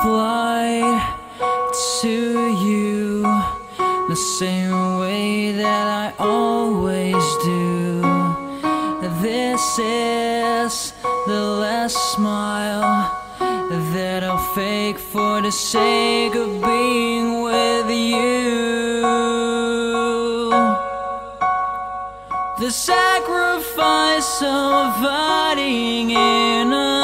replied to you the same way that I always do. This is the last smile that I'll fake for the sake of being with you. The sacrifice of hiding in a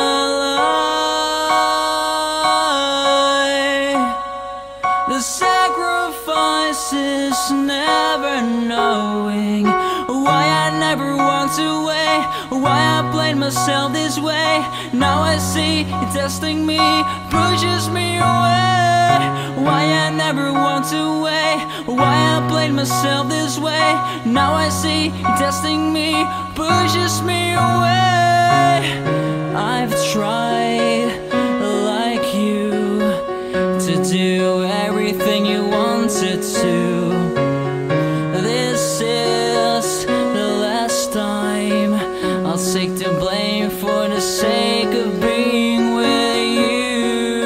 lie. The sacrifice is never knowing why I never walked away, why I played myself this way. Now I see it testing me, pushes me away. Why I never walked away, why I played myself this way. Now I see it testing me, pushes me away. I've tried like you to do everything you wanted to. This is the last time I'll take the blame for the sake of being with you.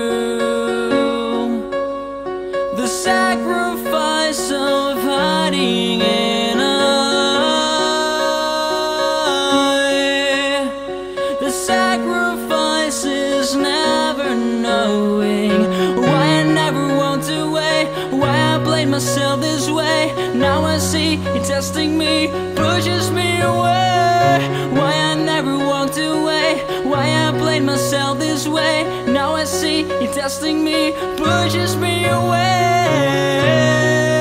The sacrifice of hiding in a lie. The sacrifice is never knowing why I never walked away, why I played myself this way. Now I see it testing me, pushes me away. Why I never walked away, why I played myself this way. Now I see it testing me, pushes me away.